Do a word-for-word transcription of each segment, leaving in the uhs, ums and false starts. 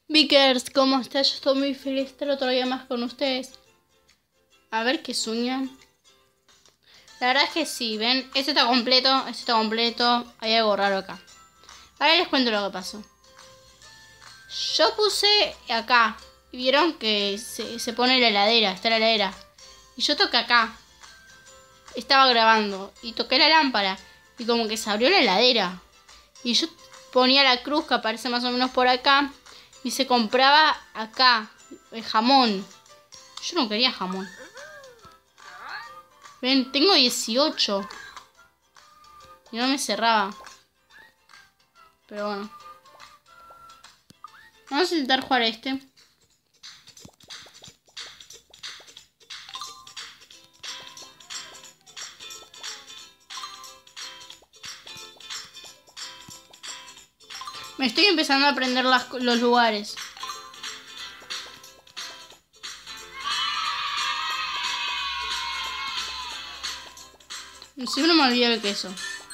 Vickers, ¿cómo estás? Yo estoy muy feliz de estar otro día más con ustedes. A ver qué sueñan. La verdad es que sí, ven, este está completo, este está completo. Hay algo raro acá. Ahora les cuento lo que pasó. Yo puse acá. Y vieron que se, se pone la heladera, está la heladera. Y yo toqué acá. Estaba grabando. Y toqué la lámpara. Y como que se abrió la heladera. Y yo ponía la cruz que aparece más o menos por acá. Y se compraba acá el jamón. Yo no quería jamón. Ven, tengo dieciocho. Y no me cerraba. Pero bueno. Vamos a intentar jugar este. Me estoy empezando a aprender las, los lugares. Siempre me olvido el queso.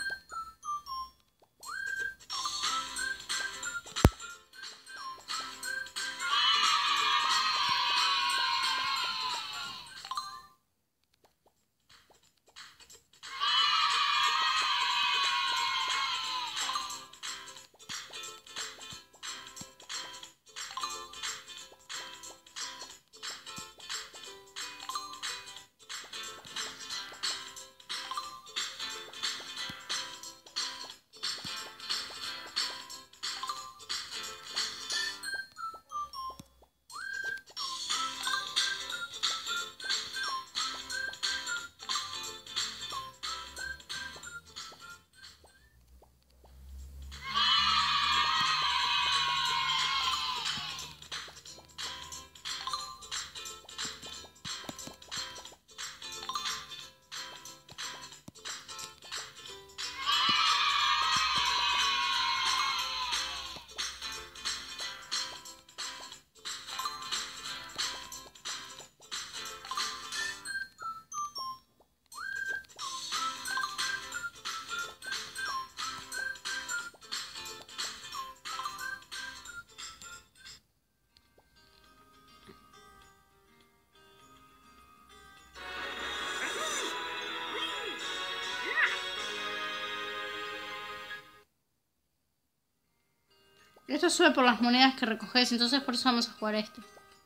Esto sube por las monedas que recoges, entonces por eso vamos a jugar a este.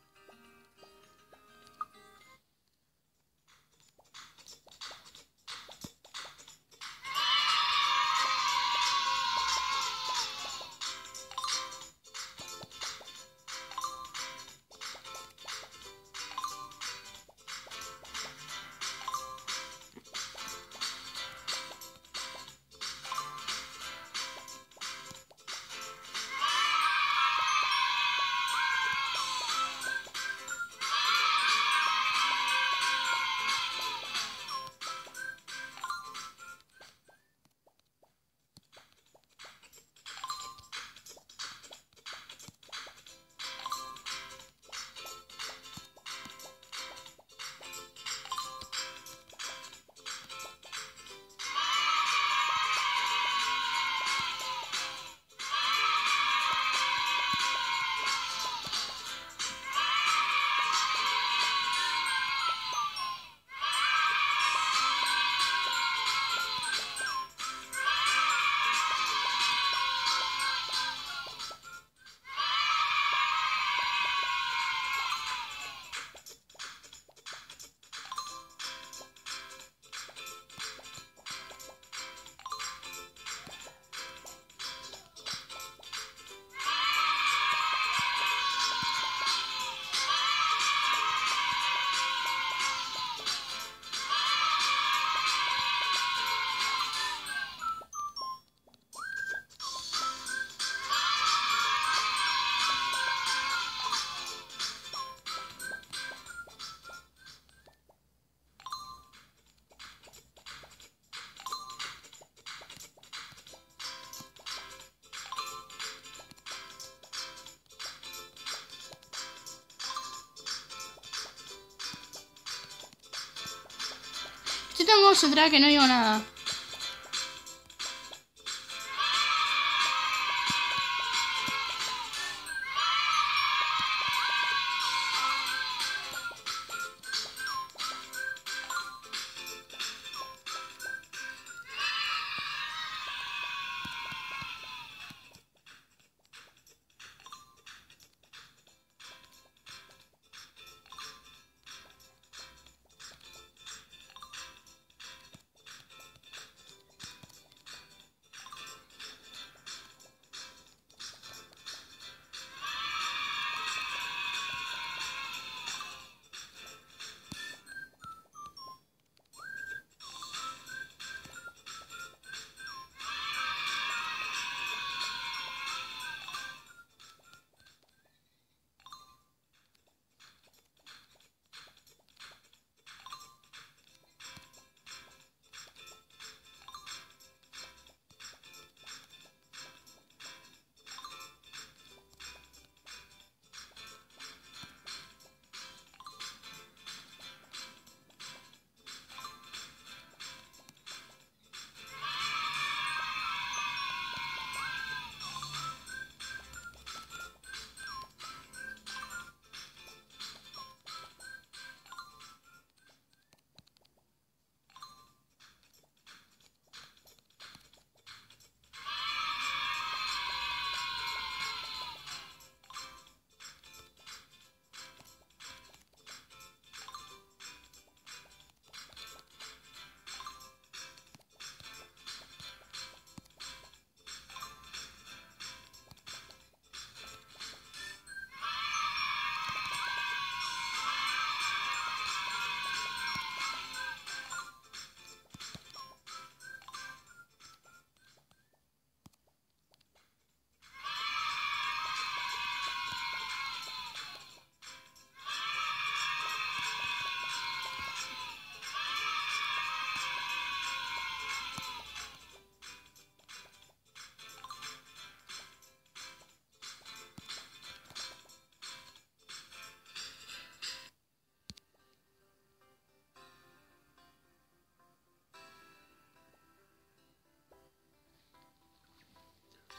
Yo tengo que concentrar que no digo nada.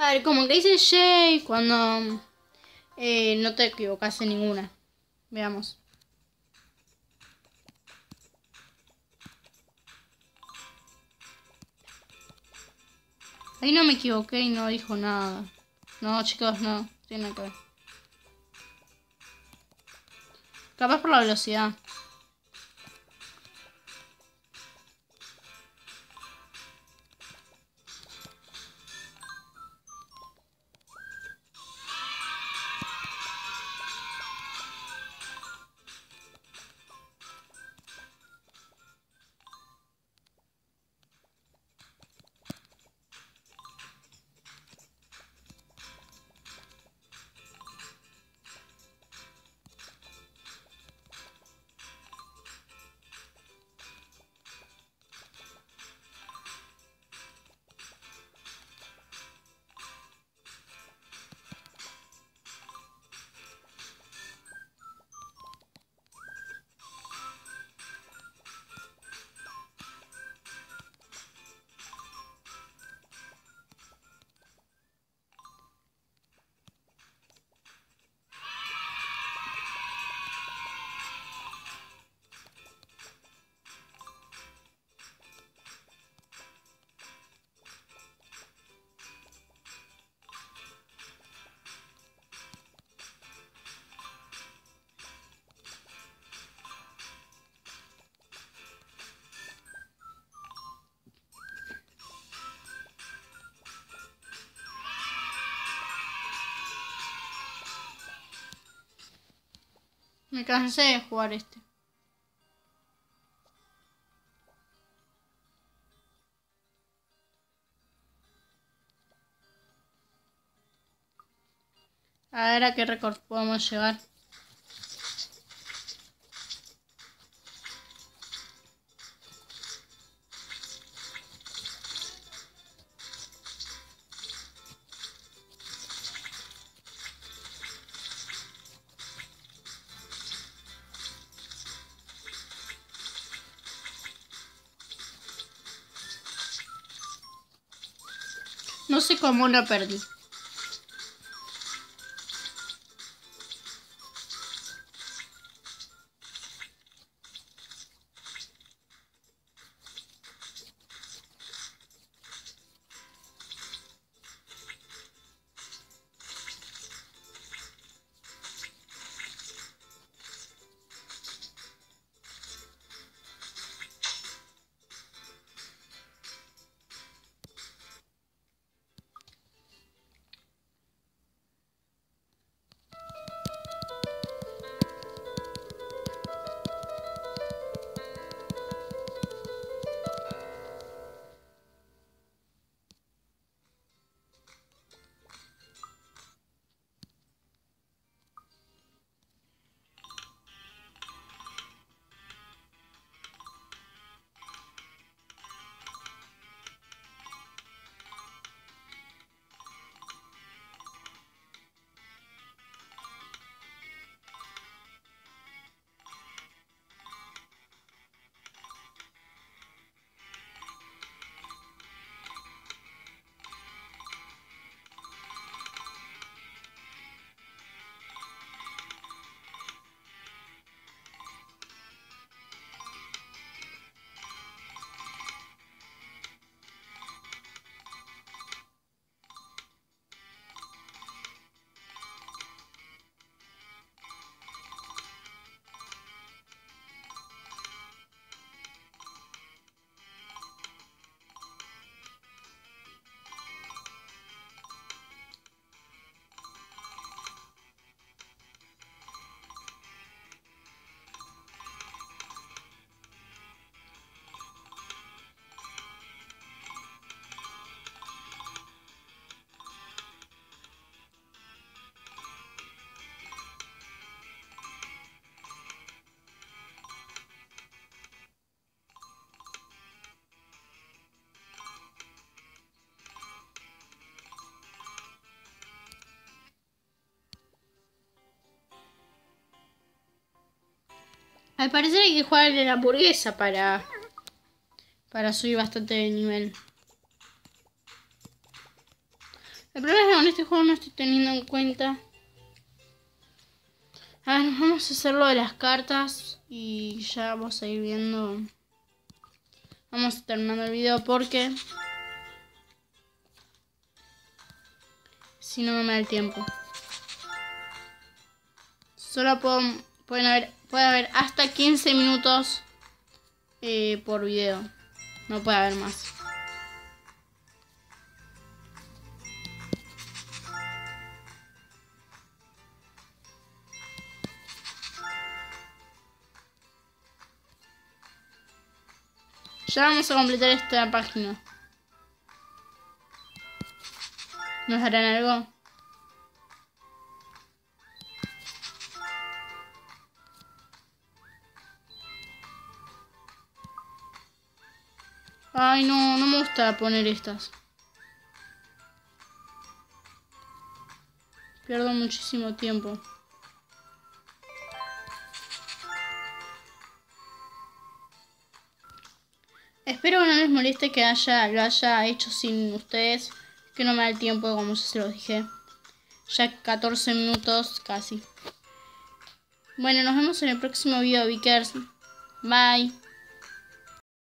A ver, como que dice Jay cuando eh, no te equivocas en ninguna. Veamos. Ahí no me equivoqué y no dijo nada. No, chicos, no. Tiene nada que ver. Capaz por la velocidad. Me cansé de jugar este. A ver a qué récord podemos llegar. No sé cómo lo perdí. Al parecer hay que jugar en la hamburguesa para, para subir bastante de nivel. El problema es que con este juego no estoy teniendo en cuenta. A ver, vamos a hacer lo de las cartas y ya vamos a ir viendo. Vamos terminando el video porque si no, no me da el tiempo. Solo puedo, pueden haber, puede haber hasta quince minutos eh, por video. No puede haber más. Ya vamos a completar esta página. ¿Nos harán algo? Ay, no, no me gusta poner estas. Pierdo muchísimo tiempo. Espero que no les moleste que haya, lo haya hecho sin ustedes. Que no me da el tiempo, como ya se los dije. Ya catorce minutos casi. Bueno, nos vemos en el próximo video, Vikers. Bye.